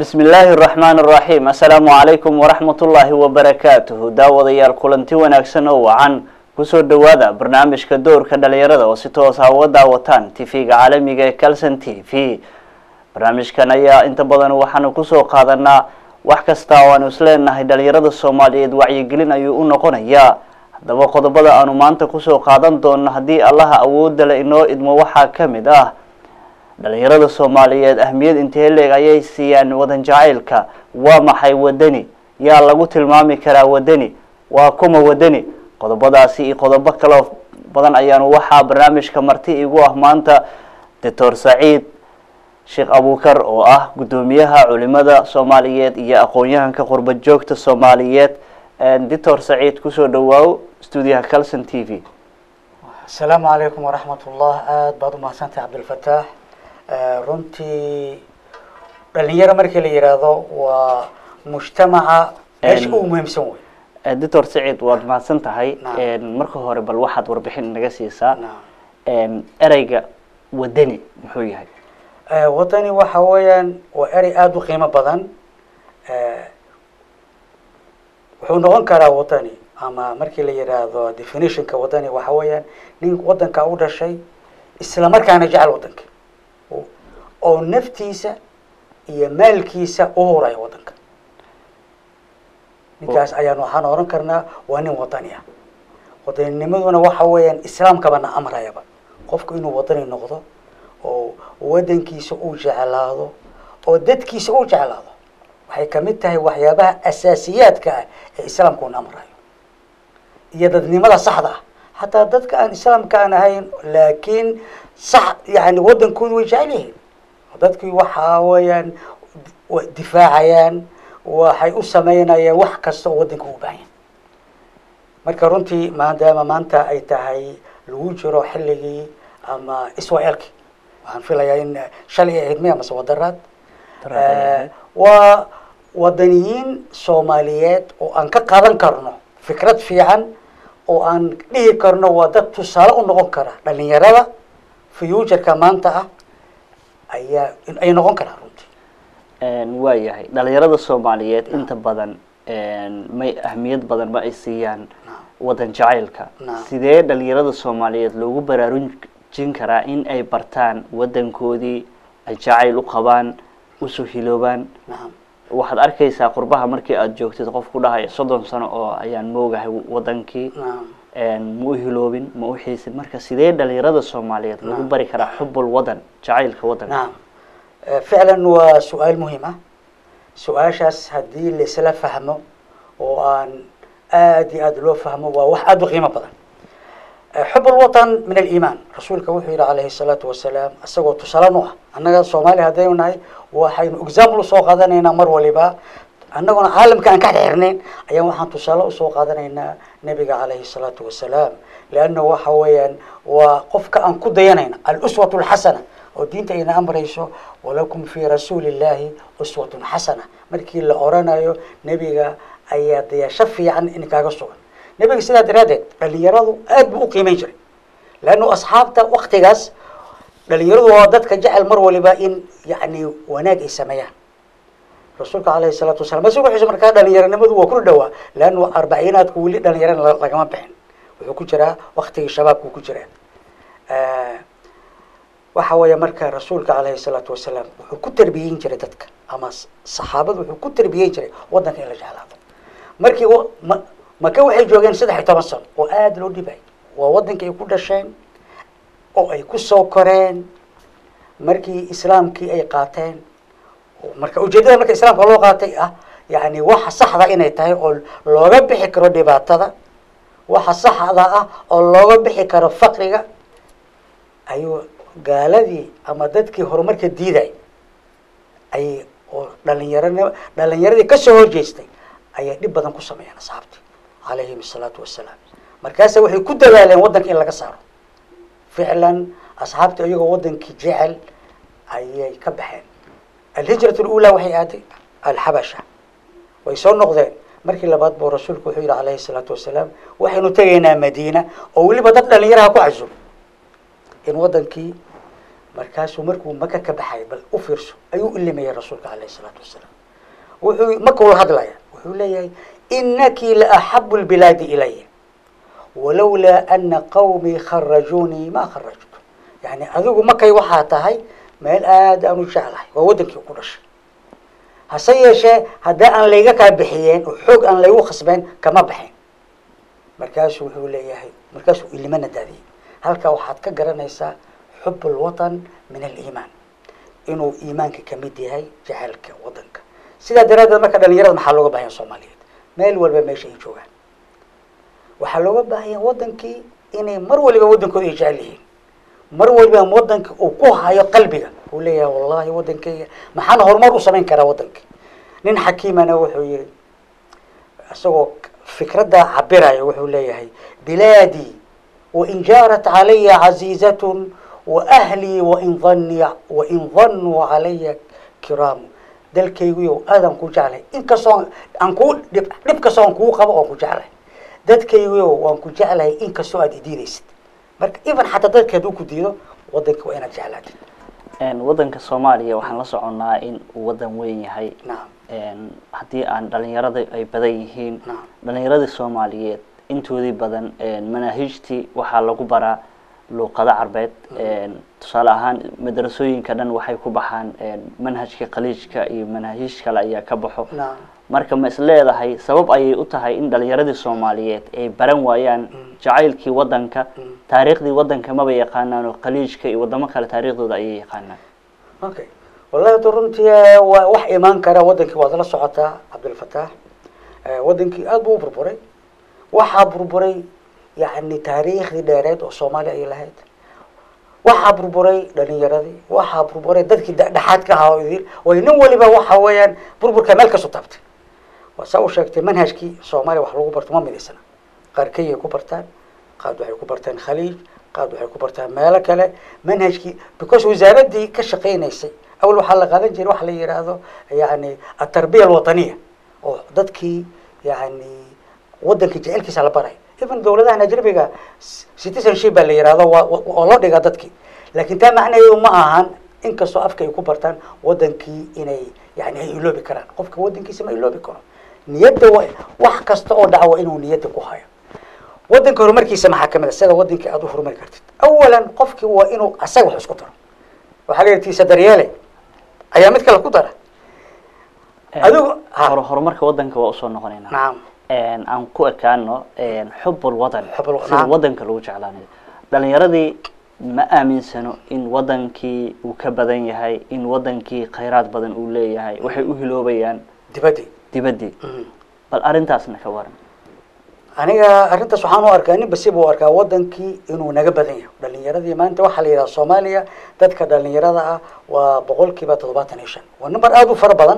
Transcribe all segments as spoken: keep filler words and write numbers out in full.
بسم الله الرحمن الرحيم السلام عليكم ورحمة الله وبركاته داود يال كلنتي وناكسن وعن كسر دوادا برنامج كدور كدليردا وستوس هودا وطن تيفي عالمي كالسن تي في برنامج كان يا انت بدن وحنا كسو قادنا wax kasta waan isleenahay dhalinyarada Soomaaliyeed wacyi gelin ayuu u noqonayaa hadaba qodobada aanu maanta ku soo qaadan doono hadii Allah awood la inoo idmo waxa kamid ah dhalinyarada Soomaaliyeed ahmiyad intee leeg ayay siiyaan wadan jacaylka waa maxay wadani yaa lagu tilmaami karaa wadani waa kuma wadani qodobadaasi iyo qodobo kale badan ayaan waxa barnaamijka marti igu ah maanta Doctor Saeed Sheikh Abukar oo ah gudoomiyaha culimada Soomaaliyeed iyo aqoonyahanka qurba joogta Soomaaliyeed and Doctor Saeed ku soo dhawaaw studio Kalsan T V. Assalamu alaykum wa rahmatullah aad baad u mahadsantahay Abdul Fattah runtii dhalinyaro markii la yiraahdo waa mujtamaca meesha ugu muhiimsan way Doctor Saeed waad mahadsantahay marka hore bal waxaad warbixin naga siisaa erayga wadani muxuu yahay وطني وحويان وأري أدو قيمة بدن وحنقول كرا وطني أما مركي لي هذا definition كوطني وحويان نين وطن كأول شيء الإسلام كان جعل وطنك أو نفتيسة هي مالكيسة أورا وطنك نكاس أيان وحنا ورن كرنا وأنا وطنيا وطني نمدونا وحويان إسلام كبنا أمر يا با قفك إنه وطني نقطة oo wadankiisa uu jeclaado oo dadkiisa uu jeclaado waxay kamid tahay waxyaabaha asaasiyaadka ah ee islaamku amrayo iyo dadnimada saxda ah hatta dadka aan islaamka aan ahayn laakiin sax yaani wadankoodu way jecelihiin dadku waxa weeyaan difaacayaan waxay u sameynayaan wax kasta oo wadanku u baahan marka runtii maadaama maanta ay tahay lagu jiro xilligii ama Israa'iilki waxaan filayaa in shalay ay idmay ama sawadaraad waa wadaniyiin Soomaaliyeed oo aan ka qaadan karno fikrad fiican oo aan dhihi karno waa dad tusaale u noqon kara dhalinyarada future-ka maanta ah ayaa ay noqon karaan runtii een waa yahay dhalinyarada Soomaaliyeed inta badan een may ahmiyad badan ma ay siiyaan wadan jacaylka sidee dhalinyarada Soomaaliyeed loogu baraarujin jin kara in ay bartaan wadankoodii ay jacayl u qabaan u soo hiloobaan waxaad arkaysaa qurbaha markii aad joogtid qof ku dhahay soddon sano oo ayaan moogahay wadankii een mu hiloobin ma u xiisin marka sidee dhalinyarada Soomaaliyeed lagu bari karaa xubbul wadan jacaylka wadanka فعلا وسؤال مهم سؤاشاس هدي اللي سلا فهمه وان ادي ادلو فهمه وواحد قيمه بدن حب الوطن من الإيمان رسولك وحي عليه الصلاة والسلام أسقط تصلنا أننا الصومالي هذينا وحين أجزام سوق هذانا مر ولبا أننا عالم كان كحرنين أيام وحن تصلوا سوق هذانا نبي عليه الصلاة والسلام لأنه وحويا وقفك أن كدينين الأسوة الحسنة ودين تينا أمر يسوع ولكم في رسول الله أسوة حسنة مركي اللي أرانا يو نبي أياد يشفي عن إنك أقصون نبي سيدا درادت اللي يرادو أد بقيمين جري لأنه أصحابته وقت جاس اللي يرادو وادتك جعل مر ولبائن يعني وناج السميان رسولك عليه الصلاة والسلام بس يروح يسمر كذا اللي يراد نبض وكل دواء لأنه أربعينات كولي اللي يراد لقمان بحين ويكون جرا وقت الشباب ويكون جرا آه وحوي مركز رسولك عليه الصلاة والسلام ويكون تربيين جريتك أما الصحابة ويكون تربيين جري ودنك إلى جهالهم مركي و ما كان waxay joogeen saddex iyo toban sano oo aad loo dhibay waa wadanka ay ku dhasheen oo ay ku soo koreen markii islaamkii ay qaateen marka ujeedada markii islaamka loo qaatay ah yaani waxa saxda inay tahay oo looga bixi karo dhibaatada waxa saxda ah oo looga bixi karo faqriga ayuu gaaladii ama dadkii horumarka diiday ay oo dhalinyarada dhalinyaradii ka soo horjeestay ay dib badan ku sameeyeen asxaabtii عليه الصلاة والسلام مركزه وحي كده لين ودنك إلا قصاره فعلا أصحابته أيوة ودنك جعل أي كبحين الهجرة الأولى وحي آدي الحبشة ويسون نقدين مركي لبعض برسولك وحي عليه الصلاة والسلام وحي نتينا مدينة أو اللي بدأت لنا يراها كعزم إن ودنك markaasuu markuu maka ka baxay bal u fiirso ayuu ilimaya rasuulka calayhi salaatu wasalaam wuxuu maka ula hadlaya wuxuu leeyahay inaki la axabu lbilaadi ilaya walowlaa ana qawmii kharajuunii ma kharajtu yani adigu makay waxaa tahay meel aad aan u jeclahay waa wadankii ku dhashay hase yeeshee haddii aan layga kaa bixiyeen oo xoog aan laygu khasbeen kama baxeen markaasuu wuxuu leeyahay markaasuu ilimana daadiyey halkaa waxaad ka garanaysaa xub lwatan min aliimaan inuu iimaanka kamid yahay jacaylka wadanka sidaa daraaddeed marka dhalinyarada maxaa looga baahanya soomaaliyeed meel walba meesha ay joogaan waxaa looga baahanya wadankii inay mar waliba wadankooda ay jecel yihiin mar waliba wadanka uu ku hayo qalbiga uu leeyahay wallahi wadankayga maxaan horumar u samayn karaa wadankii nin xakiimana wuxuu yihi isagoo fikradda cabiraya wuxuu leeyahay bilaadii wain jaarat calaya caziizatun waahlii wain dani wain danuu calaya kiraamu dalkayguyo aadaan ku jeclay inkastoo aan ku dhib dhib kastoo aan kugu qabo oon ku jeclay dadkayguyo waan ku jeclahay inkastoo aad idiidaysid marka even xataa dadka hadduu ku diido wadanka waa inaad jeclaatid wadanka soomaaliya waxaan la soconnaa in uu wadan weyn yahay nacam haddii aan dhalinyarada ay badan yihiin dhalinyaradii soomaaliyeed intoodii badan manaahijtii waxaa lagu baraa luuqado carbeed tusaale ahaan madrasooyinka dhan waxay ku baxaan manhajka khaliijka iyo manaahiij kale ayaa ka baxo marka ma is leedahay sabab ayay u tahay in dhalinyaradii soomaaliyeed ay baran waayaan jacaylkii wadanka taariikhdii wadanka maba yaqaanaan oo khaliijka iyo wadamo kale taariikhdooda ayay yaqaanaan okay wallahi runtii waa wax imaan kara wadankii waad la socotaa cabdilfataax wadankii aad buu u burburay waxaa burburay yani taariikhdii dheereed oo soomaaliya ay lahayd waxaa burburay dhalinyaradii waxaa burburay dadkii dhexaadka ahaa idil way nin waliba waxa weeyaan burburka meel kasoo taabtay waa saa u sheegtay manhajkii soomaaliya wax lagu barto ma midaysana qaar kenya ku bartaan qaad waxay ku bartaan khaliij qaad waxay ku bartaan meelo kale manhajkii because wasaaradii ka shaqaynaysay awal waxaa la qaadan jiray waxa la yidhaahdo yani atarbiya alwataniya oo dadkii yani wadankii jecelkiisa la baray even dawladahan ajnabiga citizenship baa la yidhahdo oo loo dhigaa dadkii laakiin taa macnaheedu ma ahan inkastoo afka ay ku bartaan wadankii inay yani ay iloobi karaan qofka wadankiisa ma iloobi karo niyadda wax kasta oo dhaca waa inuu niyadda ku hayo wadanka horumarkiisa maxaa kamid a sida wadankii aad u horumari kartid awalan qofkii waa inuu asaga wax isku daro waxaa la yidhi tiisa daryeele ayaa mid kale ku dara adigu horumarka wadanka waa usoo noqonaynaa nacam aan ku ekaano xubul wadan sida wadanka lagu jeclaanayo dhalinyaradii ma aaminsano in wadankii uu ka badan yahay in wadankii khayraad badan uu leeyahay waxay u hiloobayaan dibadii dibadii bal arrintaasna ka waran aniga arrintaas waxaan u arkaa nin basiba u arkaa wadankii inuu naga badan yahay dhalinyaradii maanta waxaa la yidhaha soomaaliya dadka dhalinyarada ah waa boqolkiiba toddobaatan iyo shan waa number aada u fara badan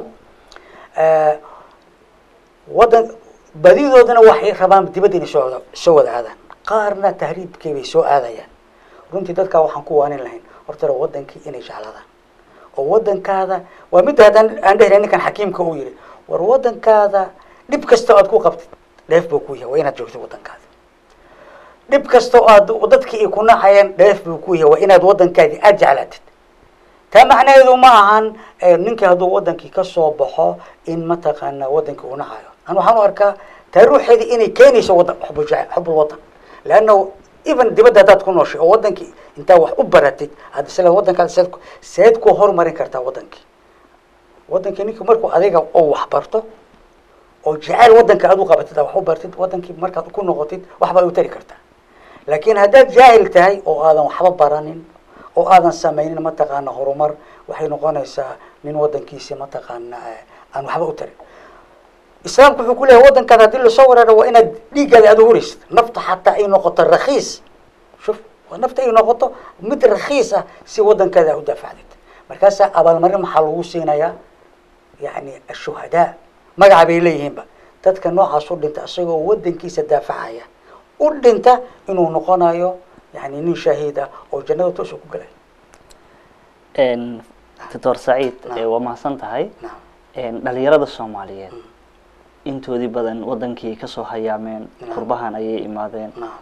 wadan badidoodana waxay rabaan dibadda inay soo soo wada aadaan qaarna tahriibkii bay soo aadayaan runtii dadkaa waxaan ku waanin lahayn horta wadankii inay jeclaadaan oo wadankaada waa midda haddaan aan dhehna ninkan xakiimka uu yihi war wadankaada dhib kasta aad ku qabtid dheef buu ku yahay waa inaad joogtid wadankaada dhib kasta oo aad dadkii ay ku nacayaan dheef buu ku yahay waa inaad wadankaadii aada jeclaatid taa macnaheedu ma ahan ninkii hadduu wadankii kasoo baxo in mataqaana wadankii uu nacayo أنا وحنا أركا تروح هذه إني كاني سو حب الجع حب الوطن لأنه even dibadda hadaad ku nooshay oo wadankii intaa wax u baratid hada sila wadankaad seed seed ku horumarin kartaa wadankii wadankii ninka markuu adiga oo wax barto oo jecel wadanka aad u qabatid wax u bartid wadankii markaad ku noqotid waxba u tari kartaa laakiin hadaad jaahil tahay oo aadan waxba baranin oo aadan samaynin ma taqaana horumar waxay noqonaysaa nin wadankiisa ma taqaana aan waxba u tarin إسلام كل كله ودن كذا دل صورة وإن ديجا الأدوريس نفط حتى أي نقطة رخيص شوف ونفط أي نقطة مد رخيصة سي ودن كذا ودفع عدد مركزة أبل مريم حلوسين يا يعني الشهداء ما جاب إليهم بقى تذكر نوع صور أنت أصيغه ودن كيس الدافعية قل أنت إنه نقنا يو يعني نين شهيدة أو جنة تسوق قليل. إن تدور سعيد نعم. وما صنت هاي نعم. إن دليرة الصوماليين intoodii badan wadankii ka soo hayaameen qurbahan ayay imaadeen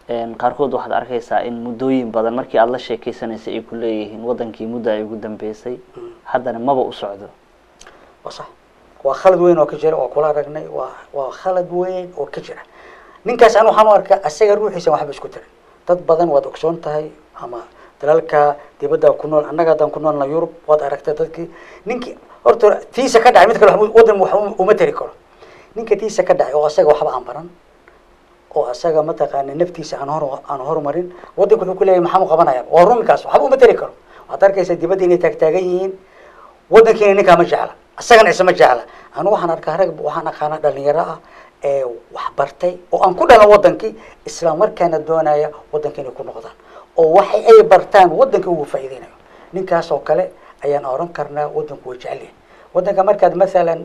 qaarkood waxaad arkaysaa in muddooyin badan markii aad la sheekeysanaysay ay ku leeyihiin wadankii muddo ay ugu dambeysay haddana maba u socdo waa sax waa khalad weyn oo ka jira oo kula aragnay waa waa khalad weyn oo ka jira ninkaas aan waxaan u arkaa asaga ruuxiisa waxba isku tirin dad badan waad ogsoon tahay ama dalalka dibadda ku nool annaga haddaan ku noolna Yurub waad aragtay dadkii ninkii horta tiisa ka dhacay mid kale wadan wax uma tari karo ninka tiisa ka dhacay oo asaga waxba aan baran oo asaga ma taqaan naftiisa aan hor aan horumarin wadanku wuxuu ku leeyahay maxaa u qabanaya waa runkaas waxba uma tari karo waad arkaysaa dibadda inay taag taagan yihiin wadankiina ninka ma jecla asagana isma jecla anu waxaan arkaa rag waxaan aqaana dhalinyaro ah ee wax bartay oo aan ku dhalan wadankii isla markaana doonaya wadankii inay ku noqdaan oo wax ay bartaan wadanka ugu faa'iideynayo ninkaas oo kale ayaan oran karnaa wadanku way jecel yahay wadanka markaad maalan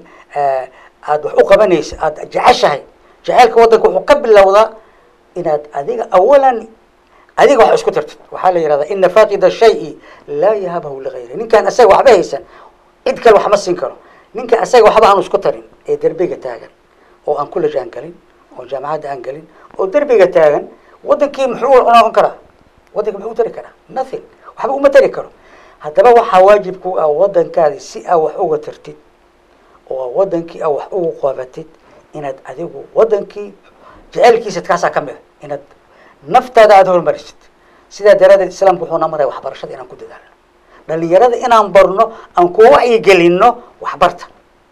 aad wax u qabanaysa aad jeceshahay jacaylka wadanka wuxuu ka bilowdaa inaad adiga awalan adiga wax isku tirtid waxaa la yidhahdaa ina faaqida shay laa yahabahu ligayri ninkaan asaga waxba haysan cid kale wax ma siin karo ninka asaga waxba aan isku tarin ee derbiga taagan oo aan kula jaan galin oo jaamacadda aan galin oo derbiga taagan wadankii muxuu noqon karaa wadanka muxuu tari karaa nothing waxba uma tari karo haddaba waxaa waajib ku ah wadankaadi si aa wax uga tirtid oo wadankii aa wax ugu qabatid inaad adigu wadankii jacaylkiisa kaasaa ka mid ah inaad naftaada aada horumarisid sidaa daraadeed islaamku wuxuu na maray waxbarashada inaan ku dadaalno dhalinyarada inaan barno aan ku wacyigelinno waxbarta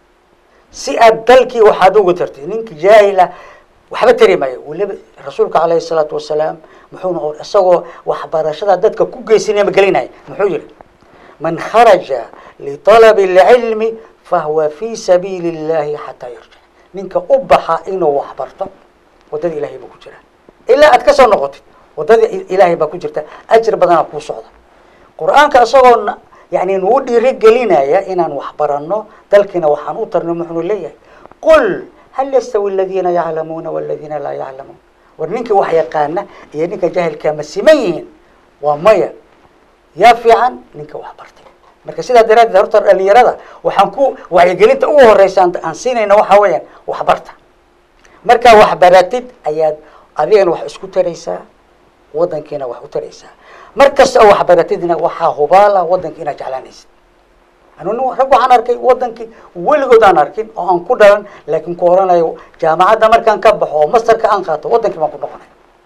si aad dalkii waxaad ugu tartid ninka jaahila waxba tari maayo waliba rasuulka calayhi salaatu wasalaam muxuuna or isagoo waxbarashada dadka ku geysanaya magelinaya muxuu yidhi man kharaja litalabi alcilmi fahuwa fi sabiili illahi xataa yarjic ninka u baxa inuu waxbarto wadada ilaahay baa ku jira ilaa aad ka soo noqotid wadada ilaahay baa ku jirta ajir badanaa kuu socda qur-aanka isagoo يعني نودي رجلنا يا إن وحبرنا دلكنا وحنوطر نحن ليه قل هل يستوي الذين يعلمون والذين لا يعلمون ورنيك وحي قانا ينيك جاهل كمسيمين ومايا يا في عن نيك وحبرتي مركز سيدا دراد دهورتر اللي يرادا وحنكو وحي قلت اوه الرئيسان انسينا انه وحويا وحبرتا مركز وحبرتد اياد اديان وح اسكو تريسا ودنكينا وح تريسا markasta oo waxbaratidina waxaa hubaala wadanka inaad jeclaanaysid anuu rag waxaan arkay wadankii weligood aan arkin oo aan ku dhalan laakiin ku oranayo jaamacadda markaan ka baxo oo masterka aan qaato wadankii baan ku noqonay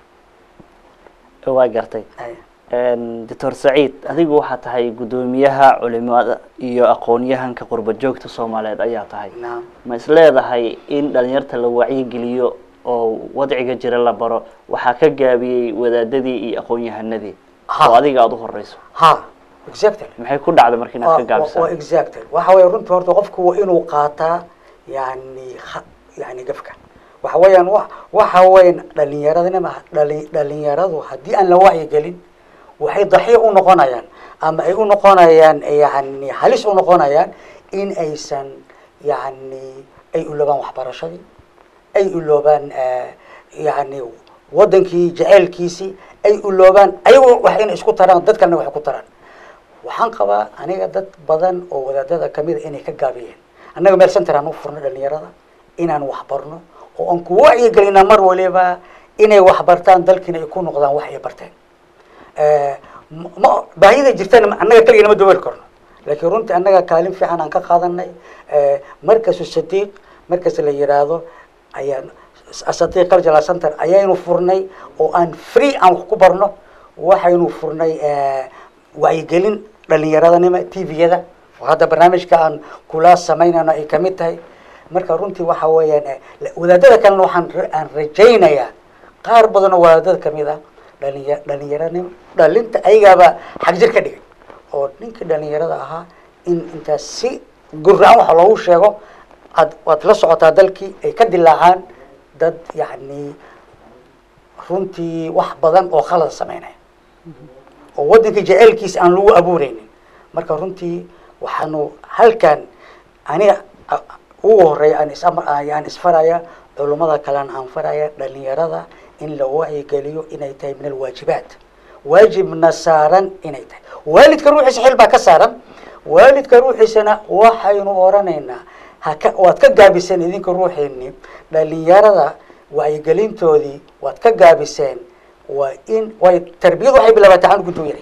waa gartay doctor Saciid adigu waxaa tahay gudoomiyaha culimada iyo aqoon-yahanka qurba joogta Soomaaliyeed ayaa tahay ma isleedahay in dhalinyarta la wacyi geliyo oo wadciga jira la baro waxaa ka gaabiyay wadaadadii iyo aqoon-yahanadii adiga aad u horeyso ha exactly maxay ku dhacday markii aad ka gaabisay waa exactly waxa way runtii horta qofku waa inuu qaataa yani yani gafka waxa weeyaan waxa weyn dhalinyaradana dhalinyaradu hadii aan la wacyi gelin waxay daxiyo u noqonayaan ama ay u noqonayaan yani halis u noqonayaan in aysan yani ay u loobaan waxbarashadii ay u loobaan yani wadankii jaceelkiisii ay u loobaan ayagu wax in isku taraan dad kalena wax ku taraan waxaan qabaa aniga dad badan oo wadaadada kamid inay ka gaabiyeen annaga meel center aan u furno dhalinyarada inaan wax barno oo aan ku wacyi gelina mar waliba inay wax bartaan dalkina ay ku noqdaan wax ay barteen ee ma baahida jirtaan annaga kaliya ma doobar karno laakiin runtii annaga kaalin fiican aan ka qaadanay ee markaas sadiiq markaas la yiraahdo ayaan asatiiq qaljala center ayaynu furnay oo aan free aan wax ku barno waxaynu furnay ee wacyigelin dhalinyaradana T V-yada oo hadda barnaamijka aan kula sameynayna ay kamid tahay marka runtii waxa weeyaan wadaadada kalena waxaan aan rajaynayaa qaar badan oo wadaadada kamid ah dhalinyarada dhalinta ayagaba xagjir ka dhigay oo ninka dhalinyarada ahaa in inta si guraan wax loogu sheego ad wad la socotaa dalkii ay ka dilaacaan dad yani runtii wax badan oo khalad sameynay oo wadanka jaceelkiisa aan lagu abuureynin marka runtii waxaanu halkan aniga ugu horeey aan ismar aan isfaraya culimada kale aan faraya dhalinyarada in la wacyi geliyo inay tahay min alwaajibaat waajibna saaran inay tahay waalidka ruuxiisa xil baa ka saaran waalidka ruuxiisana waxaynu oranaynaa haka waad ka gaabiseen idinka ruuxeeni dhalinyarada wacyigelintoodii waad ka gaabiseen وإن والتربية وحي بلا بتعان قدو يري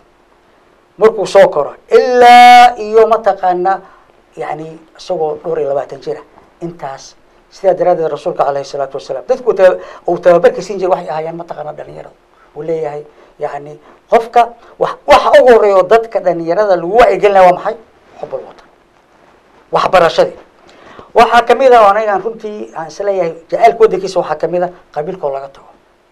مركو سوكرة إلا يوم تقنا يعني سووا دوري لباتن جيرة انتاس سيدا دراد الرسول عليه الصلاة والسلام تذكر أو تبارك سينجر وحي أهيان ما تقنا دنيرة ولا هي يعني قفك وح وح أول رياضتك دنيرة الوعي قلنا ومحي حب الوطن وحبرشدي waxaa kamid ah aniga runtii aan isleeyahay jacaylkoodakiisa waxaa kamid ah qabiilkoo laga tago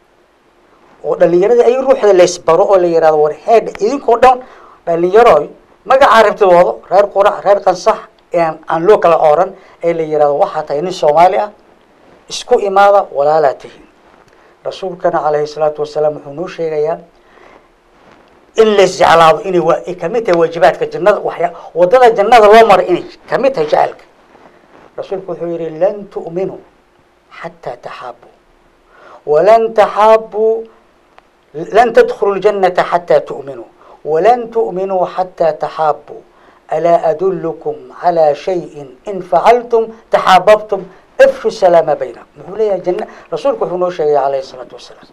oo dhalinyarada ay ruuxda la isbaro oo la yiraahdo war head idinkoo dhan dhalinyaro magaca rabtooda reer qurac reer qansax aan aan loo kala ooran ee la yiraahdo waxa tahay nin Soomaali ah isku imaada walaalaatihi rasuulkana calayhi salaatu wasalaam wuxuu noo sheegayaa in la jeclaado inay waa kamid tahay waajibaadka jannada waxya wadada jannada loo maro inay kamid tahay jacaylka رسولك يقول لن تؤمنوا حتى تحابوا ولن تحابوا لن تدخلوا الجنة حتى تؤمنوا ولن تؤمنوا حتى تحابوا ألا أدلكم على شيء إن فعلتم تحاببتم افشوا السلام بينكم يقول يا جنة رسولك يقول عليه الصلاة والسلام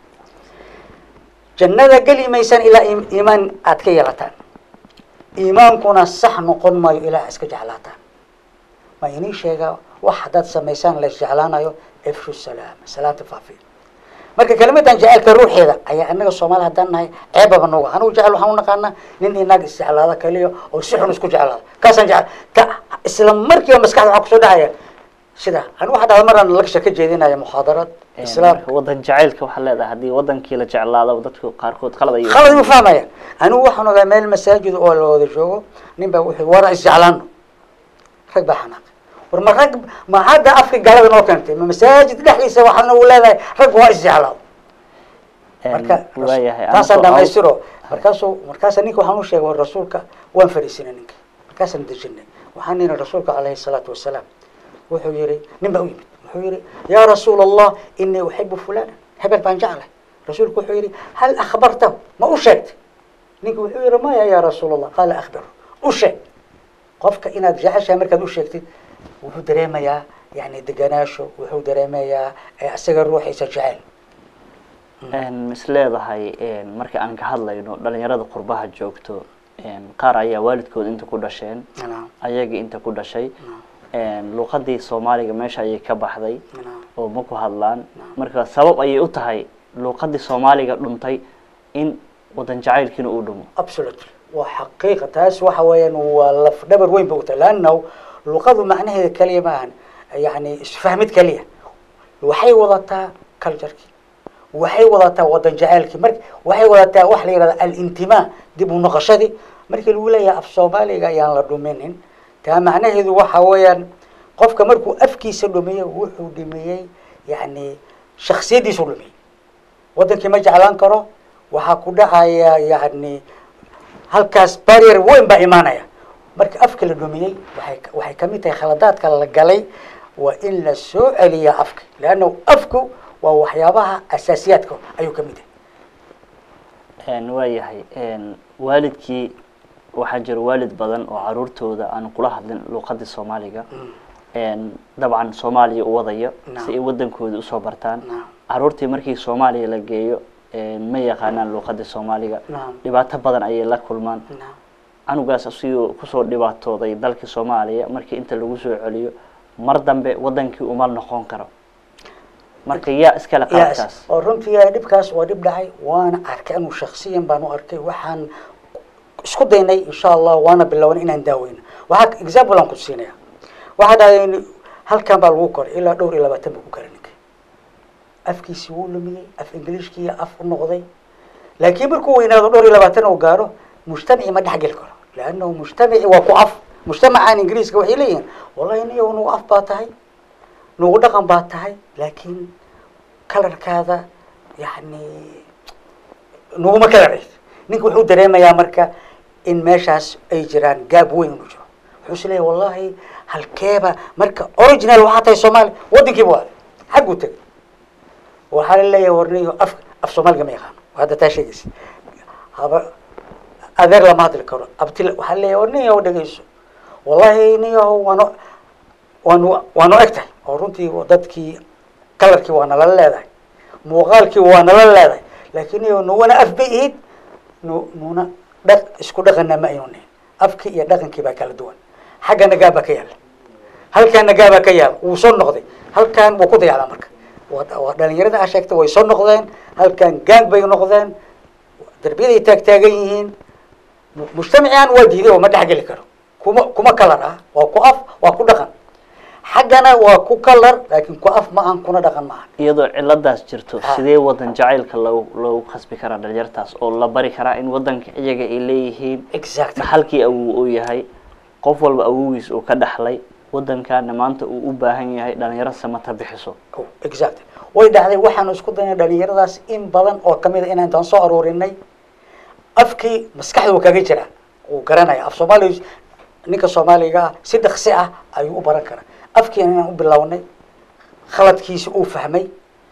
جنة قال ما يسان إلى إيمان أتكيلتان إيمان كنا الصحن قنما إلى أسكجعلاتان ما يني شيء واحد سميسان للجعلان أيو إفشوا السلام سلام تفافي مركز كلمة أن جعلك الروح هذا أي أنك الصومال هدانا هاي عيبة بنوع أنا وجعلوا حونا قلنا ننهي ناقص جعل هذا كليه أو سحر نسكو جعل هذا كاسن جعل ك إسلام مركز مسكات عقصو داعية سيدا أنا واحد هذا مرة نلقش كجيدين هاي محاضرات إسلام وضن جعلك وحلا هذا هذه وضن كيلا جعل هذا وضدك قاركود خلاص أيوه خلاص يفهم يا أنا واحد من المساجد أول هذا شو نبى ورا الجعلان ركب حناق ورما ركب ما هذا أفريق قالوا إنه كنت مساجد دحيس وحنا ولا ركب وايز على مركز تاسع لما يسرو مركزه مركز نيك وحنو شيء والرسول ك وانفرسين نيك مركز ندجنة وحنين الرسول عليه الصلاة والسلام وحيري نبوي وحيري يا رسول الله إني أحب فلانا حبل بنجعله رسولك وحيري هل أخبرته ما أشهد نيك وحيري ما يا يا رسول الله قال أخبره أشهد قفك إن جعش مركز أشهد wuxuu dareemayaa yani deganaasho wuxuu dareemayaa isaga ruuxiisa jacayl misleedahay marka aan ka hadlayno dhalinyarada qurbaha joogto qaar ayaa waalidkood inta ku dhasheen ayaga inta ku dhashay luqadii Soomaaliga meesha ay ka baxday oo ma ku hadlaan marka sabab ay u tahay luqadii Soomaaliga dhuntay in wadan jacaylkiina uu dhumo absolutely wa xaqiiqo taas waxa weeyaan waa laf dhabar weyn buu talaanaw luqadu macnaheeda kaliya maahan yani isfahmid kaliya waxay wadataa culture-ki waxay wadataa wadan jacaylki mar waxay wadataa wax la yiraahdo al-intimaa dib u noqoshadii markii lagu leeyahay af Soomaaliga ayaan la dhuminin taa macnaheedu waxa weeyaan qofka markuu afkiisa dhumiyo wuxuu dhimiyay yani shakhsiyadiisu dhumiyay wadankii ma jeclaan karo waxa ku dhacaya yani halkaas barrier weyn baa imaanaya marka afka la dhumiyay waxay waxay kamid tahay khaladaadka la galay waa in la soo celiyo afka laana afku waa waxyaabaha asaasiyaadka ayuu kamid yahay een waayahay een waalidkii waxa jir waalid badan oo caruurtooda aan kula hadlin luqadda Soomaaliga een dabcan Soomaaliya u wadaya si ay wadankooda u soo bartaan caruurtii markii Soomaaliya la geeyo een ma yaqaanaan luqadda Soomaaliga dhibaato badan ay la kulmaan anugaas asiyo ku soo dhibaatooday dalka Soomaaliya markii inta lagu soo celiyo mar dambe wadankii uma noqon karo marka yaa iska la qaabtaas oo runtii ay dhibkaas waa dhib dhacay waana arkay anu shakhsiyan baan u arkay waxaan isku daynay insha Allah waana bilown inaan daaweyno waxa example aan ku siinaya waxa dhacay halkan baa lagu koray ilaa dhowr iyo labaatan buu ku karanay afkiisi wuu lumiyay af Ingiriiskii af u noqday laakiin markuu weynaado dhowr iyo labaatan oo gaaro mujtamaci ma dhaxgal karo laanna mujtamaci waa ku af mujtamaca Ingiriiska waxay leeyihiin wallahi inuu uu af baatahay noo dhaqan baatahay laakiin kalarkaada yani noo ma kala reey ninku wuxuu dareemayaa marka in meeshaas ay jiraan gaab weyn u jiro wuxuu leeyahay wallahi halkeeba marka original waxa tahay Soomaali wadankii waa xaqu tag waxa la leeyahay warniyo af af Soomaaliga ma yaqaan hada taashigiis haba adeer lama hadli karo abti waxa la leeyahay warniyo dhageyso wallahi niyo wano wano wano agtay oo runtii dadkii kalarkii waa nala leedahay muuqaalkii waa nala leedahay laakiin iyo nuuna af bayid nuuna dhaq isku dhaqana ma aynu nahay afki iyo dhaqankii baa kala duwan xagga nagaaba ka yaal halkaan nagaaba ka yaal uu soo noqday halkaan wuu ku dayacdaa marka waa dhalinyarada aa sheegtay way soo noqdeen halkaan gaang bay noqdeen darbiyaday taag taagan yihiin mujtamaciyaan waa diiday oo ma dhexgeli karo kuma kuma kalar ah waa ku af waa ku dhaqan xaggana waa ku kalar laakiin ku af ma aan kuna dhaqan maaha iyadoo ciladaas jirto sidee wadan jacaylka loo loogu khasbi karaa dhalinyartaas oo la bari karaa in wadanka iyaga ay leeyihiin exactly halkii uu yahay qof walba awoogiis uu ka dhaxlay wadankaana maanta uu u baahan yahay dhalinyaro samata bixiso exactly way dhacday waxaan isku daynay dhalinyaradaas in badan oo kamid ah inaan intaan soo aroorinay afkii maskaxda uu kaga jira uu garanaya af Soomaali ninka Soomaaliga si dhaqsi ah ayuu u baran karaa afkii inaan u bilownay khaladkiisa uu fahmay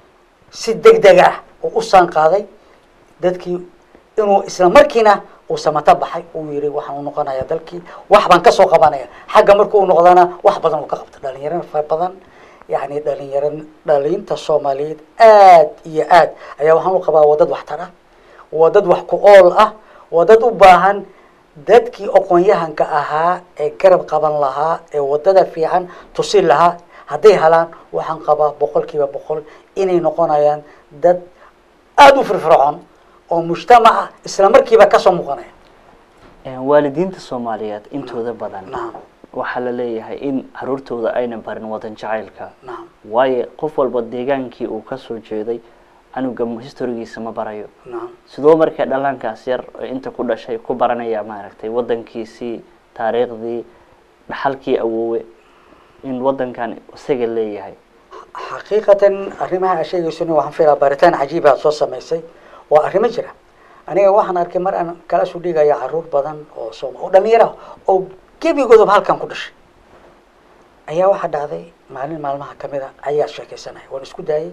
si degdeg ah oo u saan qaaday dadkii inuu isla markiina uu samata baxay uu yiri waxaan u noqonayaa dalkii wax baan ka soo qabanaya xagga markuu noqdana wax badan uu ka qabto dhalinyarada far badan يعني dhalinyarada dhalinta Soomaaliyeed aad iyo aad ayaa waxaan u qabaa wadad wax tar ah wadad wax ku ool ah wadad u baahan dadkii aqoon-yahanka ahaa ee garab qaban lahaa ee wadada fiican tusin lahaa haday halaan waxaan qabaa boqolkiiba boqol inay noqonayaan dad aad u firfircoon oo mujtamaca isla markiiba ka soo muuqanaya ee waalidiinta Soomaaliyeed intooda badan waxa la leeyahay in haruurtooda ayna barin wadan jacaylka waaye qof walba deegaankii uu ka soo jeeday anuga historigiisa ma barayo sidoo markay dhalankaas yar inta ku dhashay ku baranaya maaragtay wadankiisii taariikhdii dhaxalkii awoowe in wadankan isaga leeyahay xaqiiqatan arrimaha sheegaysan waxaan fiiraa baritaan cajiib ah soo sameysay waa arrimo jira aniga waxaan arkay mar aan kala soo dhigaya caruur badan oo Soomaali dhalinyaro oo gebigoodaba halkan ku dhashay ayaa waxa dhacday maalin maalmaha kamid ah ayaa sheekaysanay waan isku daayay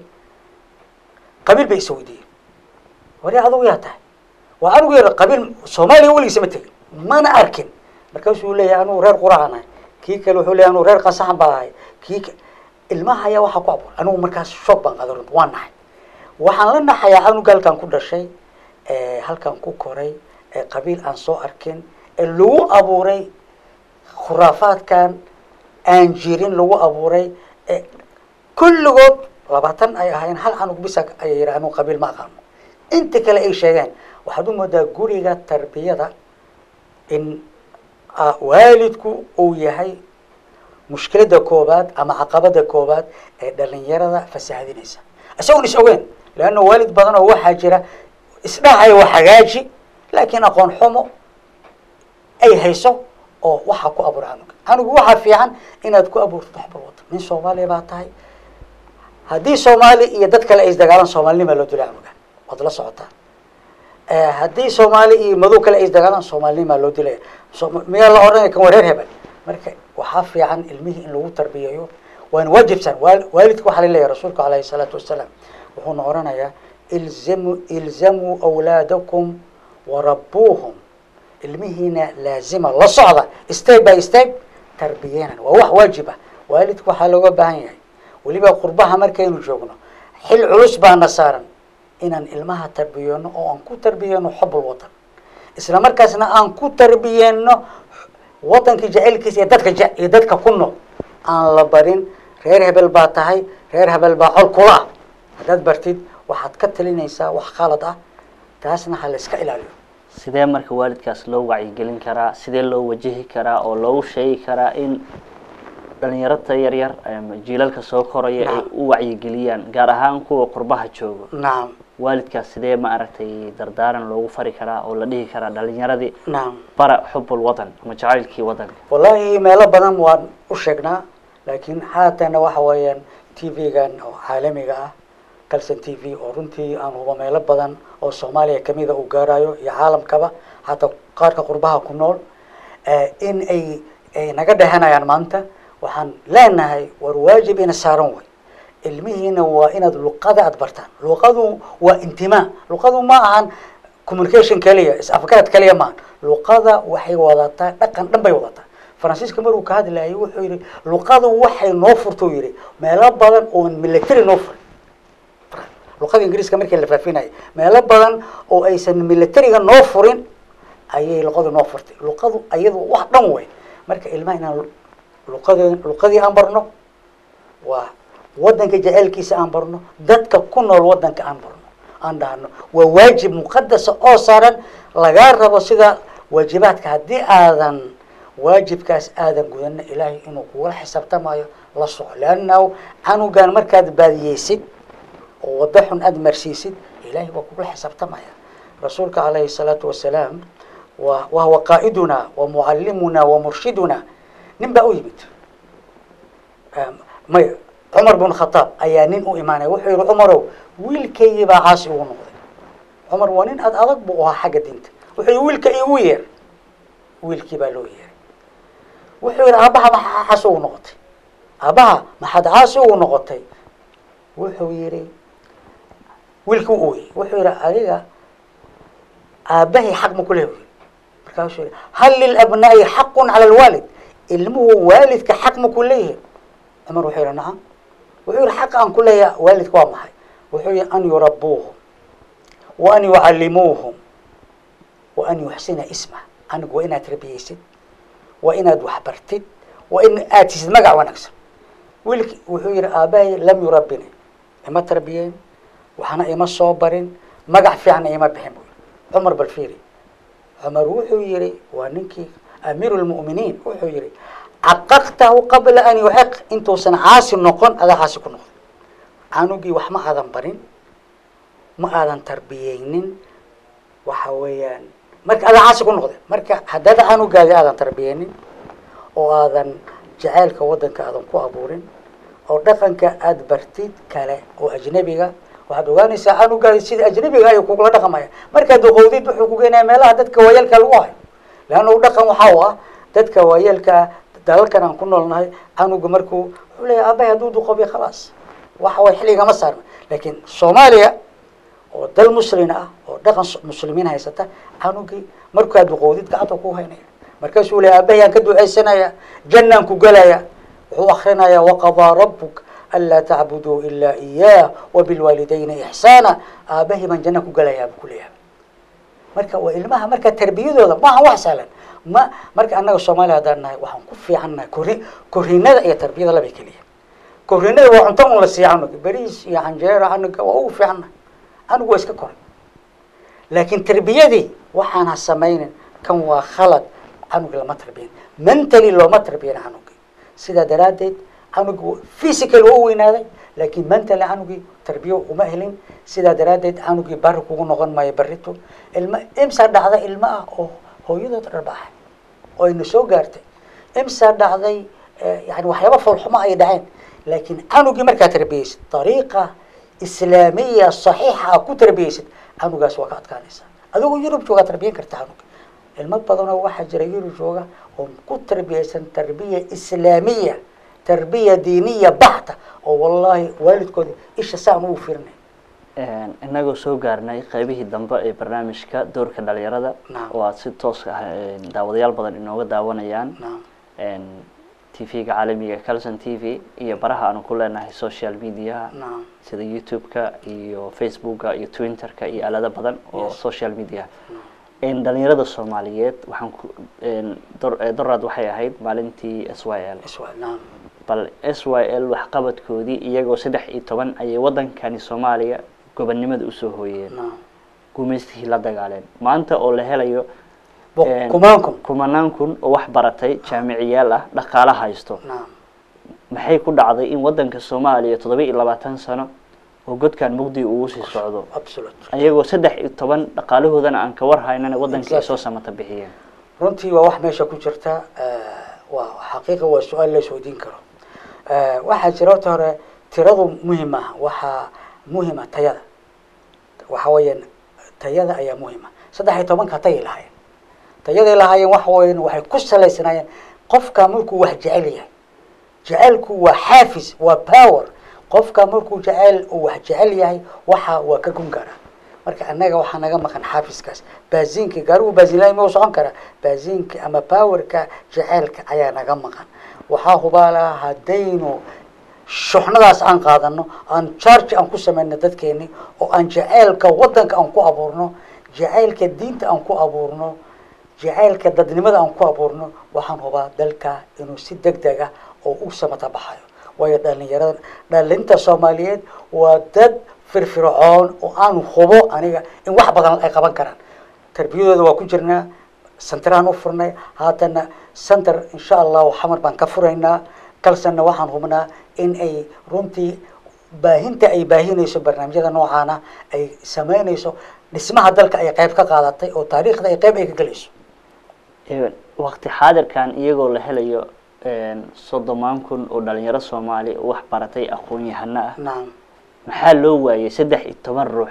qabiil bay soo weydiiyeen wari adigu yaa tahay waa anigu yar qabiil Soomaaliya waligiisa ma tegin mana arkin markaasuu leeyahay anigu reer quraana kii kale wuxuu leeyahay anigu reer qasaxan baa kii ilmaha ayaa waxa ku abur anigu markaas shock baan qaaday waan nahay waxaan la naxayaa anigu halkan ku dhashay ee halkan ku koray ee qabiil aan soo arkin ee lagu abuuray khuraafaadkan aan jirin lagu abuuray ee kulligood labaatan ay ahayn hal anug bisa ay yiraahdo qabiil ma aqaan inta kale ay sheegaan waxa uu moodaa guriga tarbiyada in waalidku uu yahay mushkilada koobaad ama caqabada koobaad ee dhalinyarada fasaadinaysa asagoo is ogeyn laana waalid badan oo waxa jira isdhahay wax hagaaji laakiin aqoon xumo ay hayso oo waxa ku abuuraan anigu waxa fiican inaad ku abuurto xubal wada min Soomaaliya baa tahay hadii Soomaali iyo dad kale ay isdagaalaan Soomaalnimo loo dilaa aniga wad la socotaa ee hadii Soomaali iyo madow kale ay isdagaalaan Soomaalnimo loo dilaa miya la oranay kan wareer hebel marka waxa fiican ilmihi in lagu tarbiyeeyo waan waajibsan waalidku waxa leeyahay rasuulku kaleey salaatu wasalaam wuxuu oranayaa ilzamu ilzamu awlaadakum wa rabbuhum ilmihina laazima la socda step by step tarbiyana waa wax waajib ah waalidku waxa looga baahan yahay waliba qurbaha markaynu joogno xil culus baa nasaaran inaan ilmaha tarbiyano oo aan ku tarbiyano xubul wadan isla markaasna aan ku tarbiyano wadanka jaceelkiisa iyo dadka iyo dadka ku nool aan la barin reer hebel baa tahay reer hebel baa xol kula hadaad bartid waxaad ka talinaysaa wax khalad ah taasna hal iska ilaaliyo sidee marka waalidkaas loo wacyi gelin karaa sidee loo wajihi karaa oo loo sheegi karaa in dhalinyarada yar yar ama jiilalka soo koraya ay u wacyi geliyaan gaar ahaan kuwa qurbaha jooga naam waalidkaas sidee ma aragtay dardaaran loogu fari karaa oo la dhihi karaa dhalinyaradii naam bara xubul wadan ama jacaylkii wadanka wallahi meelo badan waan u sheegnaa laakiin haatan waxa weeyaan T V-gan oo caalamiga ah kalsan T V oo runtii aan hubo meelo badan oo Soomaaliya kamida u gaarayo iyo caalamkaba hata qaarka qurbaha ku nool ee in ay ay naga dhahanayaan maanta waxaan leenahay war waajib in saaran way ilmihiina waa inaad luqada aad bartaan luqadu waa intimaa luqadu ma ahan communication kaliya is afkaad kaliya ma luqada waxay wadataa dhaqan dhan bay wadataa Francisco maruu ka hadlayay wuxuu yiri luqadu waxay noo furto yiri meelo badan oo military noo fur luqada ingiriiska markii la faafinayay meelo badan oo aysan militariga noo furin ayay luqadu noo furtay luqadu ayadu wax dhan way marka ilmaha inaan luqadii luqadii aan barno waa wadanka jaceelkiisa aan barno dadka ku nool wadanka aan barno aan dhahno waa waajib muqadasa oo saaran lagaa rabo sida waajibaadka haddii aadan waajibkaas aadan gudana ilaahay inuu kugula xisaabtamaayo la soco leannahu canugan markaad baadiyeysid oo wada xun aada marsiisid ilaahay waa kugula xisaabtamaya rasuulka calayhi salaatu wasalaam wa wahuwa qaa'iduna wa mucallimuna wa murshiduna nin baa u yimid may cumar bn khataab ayaa nin u imaanaya wuxuu yihi cumarow wiilkaygii baa caasi ugu noqday cumar waa nin ad adag buu ahaa xagga diinta wuxuu yihi wiilka igu yeer wiilkii baa loo yeeray wuxuu yihi aabaha maxaa caasi ugu noqotay aabaha maxaad caasi ugu noqotay wuxuu yihi wiilki u ooyey wuxuu yihi adiga aabahay xaq ma kuleh markaasuu yihi hal lilabnaa'i xaqun cala alwaalid ilmuhu waalidka xaq ma ku leeyahay cumar wuxuu yihi nacam wuxuu yihi xaq aan ku leeyahay waalidka waa maxay wuxuu yihi an yurabuuhum wa an yucallimuuhum wa an yuxsina isma anigu waa inaad tarbiyeysid waa inaad waxbartid waa in aad tisid magac wanaagsan wiilki wuxuu yihi aabahay lam yurabbini ima tarbiyeen waxna ima soo barin magac fiicna ima bixin buu yihi cumar bal fiiri cumar wuxuu yihi waa ninkii amiiru lmu'miniin wuxuu yihi caqaqtahu qabla an yuxiq intuusan caasi noqon adaa caasi ku noqon canugii wax ma aadan barin ma aadan tarbiyeynin waxa weeyaan marka adaa caasi ku noqde marka haddaad canugaadi aadan tarbiyeynin oo aadan jaceylka wadanka aadan ku abuurin oo dhaqanka aada bartid kale oo ajnabiga waxaad ogaanaysaa canugaadi sida ajnabiga ayuu kugula dhaqamaya markaad duqowdid wuxuu ku geenaya meelaha dadka waayeelka lagu hayo leanna dhaqan waxa u ah dadka waayeelkaa dalalkan aan ku noolnahay canuga markuu wuxuu leeyahay aabahay hadduu duqoobiyo khalaas waxa way xilligama saarna laakiin soomaaliya oo dal muslin ah oo dhaqan muslimiin haysata canugii markaad duqowdid gacanta ku haynaya markaasuu leeyahay aabahay aan ka duceysanaya jannaan ku gelaya wuxuu akrinaya waqadaa rabbuk anlaa tacbuduu ilaa iyaah wabilwaalidayni ixsaana aabahay baan janna ku gelayaa buu ku leeyahay marka waa ilmaha marka tarbiyadooda maaha wax sahlan ma marka annaga soomaaliya haddaan nahay waxaan ku fiicannahay kori koriinada iyo tarbiyada labay keliya koriinada waa cunto un la siiya canuga beriis iyo canjeera canuga waa ugu fiicannahay canugu waa iska koray laakiin tarbiyadii waxaan ha samaynin kan waa khalad canuga lama tarbiyan mentally looma tarbiyan canugi sidaa daraaddeed canugu physical waa u weynaaday laakiin mentally canugii tarbiyo uma helin sidaa daraaddeed canugii bari kugu noqon maayo barito ilma imsaa dhacda ilma ah oo hooyadood dharbaaxay oo ayna soo gaartay imsaa dhacday yani waxyaaba foolxumo ay dhaceen laakiin canugii markaa tarbiyeysid dariiqa islaamiya saxiixa a ku tarbiyeysid canugaas waa ka adkaanaysaa adigoo yurub joogaa tarbiyan karta canuga ilmo badanoo waxaa jira yurub jooga oo ku tarbiyeysan tarbiya islaamiya tarbiya diiniya baxta oo wallahi waalidkooda isha saan ugu fiirnay inagoo soo gaarnay qaybihii dambe ee barnaamijka doorka dhalinyarada oo aad si toos ah daawadayaal badan inooga daawanayaan t v-ga caalamiga calson t v iyo baraha aanu ku leenahay social mediaha sida youtube-ka iyo facebooka iyo twitterka iyo aalado badan oo social media dhalinyarada soomaaliyeed waxaan ku doraad waxay ahayd maalintii s y l bal s y l waxqabadkoodii iyagoo saddex iyo toban ayay wadankani soomaaliya gobonnimada usoo hooyeen gumaystihii la dagaaleen maanta oo la helayo kumanaan kun oo wax baratay jaamiciyaal ah dhaqaala haysto maxay ku dhacday in wadanka soomaaliya toddoba iyo labaatan sano oo godkan mugdi uu sii socdo ayagoo saddex iyo toban dhaqaalahoodana aan ka war haynana wadankii soo samata bixiyeen runtii waa wax meesha ku jirta waa xaqiiqa waa su-aal la isweydiin karo waxaa jira horta hore tiradu muhim ah waxaa muhima tayada waxa weeyaan tayada ayaa muhima saddex iyo tobanka tayay lahaayeen tayaday lahaayeen waxa weeyaan waxay ku salaysanaayeen qofka markuu wax jecel yahay jecelku waa xaafis waa power qofka markuu jecel uu wax jecel yahay waxa waa ka gun karaa marka annaga waxaa naga maqan xaafiskaas baaziinka gaarigu baaziinlaay ma u socon karaa baaziinka ama powerka jecelka ayaa naga maqan waxaa hubaala haddaynu shuxnadaas aan qaadano aan charge aan ku samayno dadkeeni oo aan jacaylka wadanka aan ku abuurno jacaylka diinta aan ku abuurno jacaylka dadnimada aan ku abuurno waxaan hubaa dalka inuu si degdeg ah oo u samata baxayo waayo dhalinyarada dhalinta Soomaaliyeed waa dad firfircoon oo aan hubo aniga in wax badan ay qaban karaan tarbiyadooda waa ku jirnaa santaraan u furnay haatana santar insha Allah xamar baan ka furaynaa kalsana waxaan hubnaa in ay runtii baahinta ay baahinayso barnaamijyada noocaana ay sameynayso dhismaha dalka ay qayb ka qaadatay oo taariikhda ay qayb ay ka galayso ee waqti xaadirkan iyagoo la helayo een soddon kun oo dhalinyaro Soomaali wax baratay aqoon yahana ah naam maxaa loo waayay saddex iyo toban ruux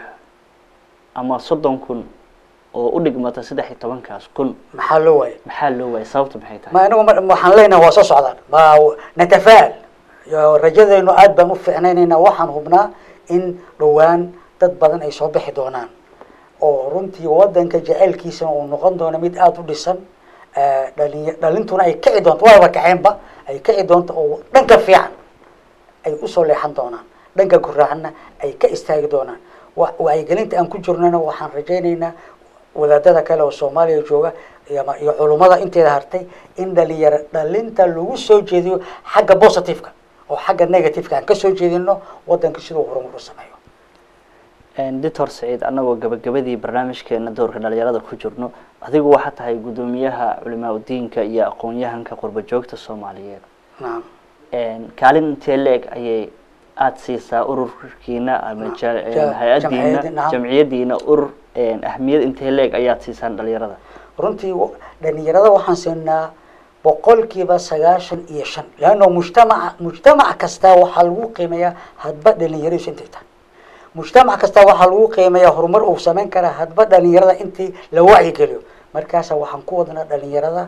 ama soddon kun oo u dhigmata saddex iyo toban kaas kun maxaa loo waayay maxaa loo waayay sababtu maxay tahay ma anagu waxaan leenahay waa soo socdaan ma natafaal ya rajadaynu aad baan u fiicnaynayna waxaan hubnaa in dhawaan dad badan ay soo bixi doonaan oo runtii wadanka jacaylkiisa uu noqon doono mid aad u dhisan ee dhalintuna ay kici doonto waa kaceenba ay kici doonto oo dhanka fiican ay u soo leexan doonaan dhanka guraacna ay ka istaagi doonaan waay gelinta aan ku jirnana waxaan rajaynaynaa wadaadada kale oo Soomaaliya jooga iyo culimada inteeda hartay in dhalinyaro dhalinta lagu soo jeediyo xagga positive-ka oo xagga negative-ka aan ka soo jeedino wadanka sidoo horumar u sameeyo een Doctor Said anagoo gabagabadii barnaamijkeena doorka dhalinyarada ku jirno adigu waxa tahay gudoomiyaha culimada diinka iyo aqoon-yahanka qurba joogta Soomaaliyeed naam een kaalin intee leeg ayay aad siisaa ururkiina ama hay'adiina jamciyadiina urur een ahmiyad intee leeg ayaad siisaan dhalinyarada runtii dhalinyarada waxaan siinaa boqolkiiba sagaashan iyo shan laano mujtamaca mujtamac kasta waxa lagu qiimeeyaa hadba dhalinyarada intay tahay mujtamac kasta waxa lagu qiimeeyaa horumar uu sameyn kara hadba dhalinyarada intii la wacyi geliyo markaas waxaan ku wadnaa dhalinyarada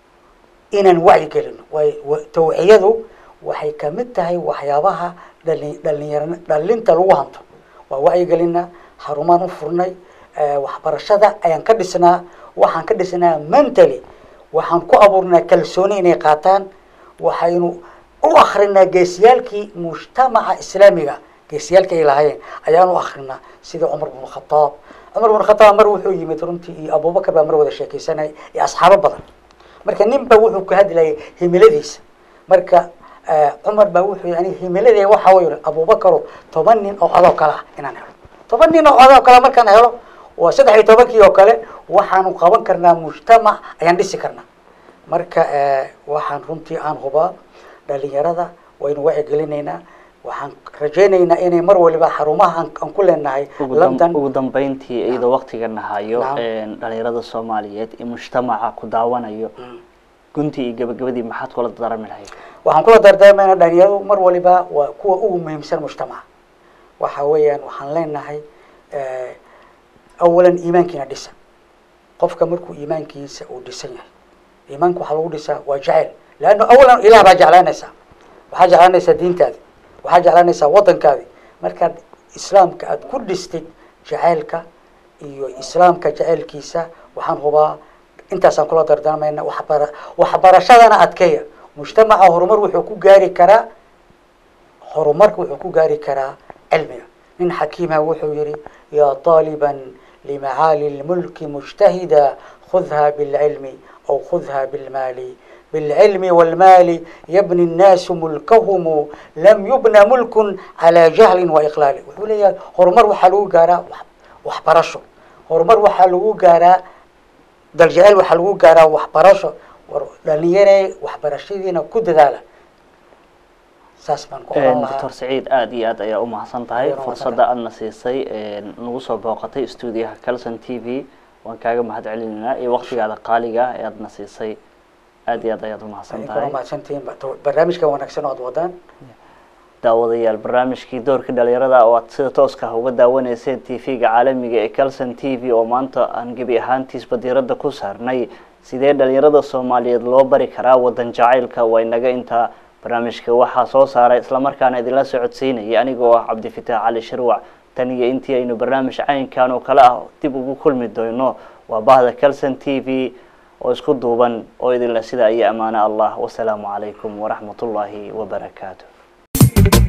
inaan wacyi gelino way tawciyadu waxay kamid tahay waxyaabaha dhalinyarada dhalinta lagu hanto waa wacyi gelina xarumaan u furnay waxbarashada ayaan ka dhisnaa waxaan ka dhisnaa mentally waxaan ku abuurnaa kalsooni inay qaataan waxaynu u akhrinaa geesiyaalkii mujtamaca islaamiga geesiyaalka ay lahaayeen ayaan u akhrinaa sida Umar ibn Khattab Umar ibn Khattab mar wuxuu yimid runtii iyo Abu Bakar baa mar wada sheekaysanay iyo asxaabo badan marka ninba wuxuu ka hadlayay himiladiisa marka Umar baa wuxuu yani himiladii waxa weeye Abu Bakar toban nin oo adoo kala inaan helo toban nin oo adoo kala markaan helo waa saddex iyo toban kii oo kale waxaan qaban karnaa mujtamac ayaan dhisi karnaa marka waxaan runtii aan hubaa dhalinyarada waynu wacyi gelinaynaa waxaan rajaynaynaa inay mar waliba xarumaha aan ku leenahay London ugu dambeyntii iyadoo waqtigeena hayo een dhalinyarada Soomaaliyeed ee mujtamaca ku daawanayo guntii iyo gabagabadii maxaad kula dardaarmi lahayd waxaan kula dardaarmaynaa dhalinyaradu mar waliba waa kuwa ugu muhiimsan mujtamaca waxa weeyaan waxaan leenahay ee awalan iimaankiina dhisan qofka markuu iimaankiisa uu dhisan yahay iimaanku waxa lagu dhisaa waa jacayl laano awalan ilaah baa jeclaanaysa waxa jeclaanaysa diintaada waxa jeclaanaysa wadankaada markaad islaamka aad ku dhistid jacaylka iyo islaamka jacaylkiisa waxaan hubaa intaasaan kula dardaarmayna waxbarashadana adkeeya mujtamaca horumar wuxuu ku gaari karaa horumarka wuxuu ku gaari karaa cilmiga nin xakiima wuxuu yiri ya طالبا لمعالي الملك مجتهدا خذها بالعلم أو خذها بالمال بالعلم والمال يبني الناس ملكهم لم يبنى ملك على جهل وإقلال وحول يا هرمر وحلو جارا وحبرشوا هرمر وحلو جارا دلجال وحلو جارا وحبرشوا ولنيري وحبرشيدنا كود ذاله دكتور سعيد aad iyo aad ayaa u mahadsan tahay fursada aad nasiisay ee nagu soo booqatay stuudiyaha Kalson T V waan kaaga mahad celinayna ee waqtigaada qaaliga ah ee aad nasiisay aad iyo aad ayaad u mahadsan tahay mahadsantiin barnaamijka wanaagsan oo aad wadaan daawadayaal barnaamijkii doorka dhalinyarada oo aad sida tooska ah uga daawanayseen T V-ga caalamiga ee Kalson T V oo maanta aan gabi ahaantiis badiirada ku saarnay sidee dhalinyarada Soomaaliyeed loo bari karaa wadan jacaylka way naga inta barnaamijka waxa soo saaray isla markaana idin socodsiinay anigoo ah Cabdi Fataax Ali Shirwac tan iyo intii aynu barnaamij caynkan oo kala ah dib ugu kulmi doono waa bahda Kalson T V oo isku duuban oo idin la sida ay amaana Allah wa salaamu alaykum wa rahmatullahi wa barakaatuh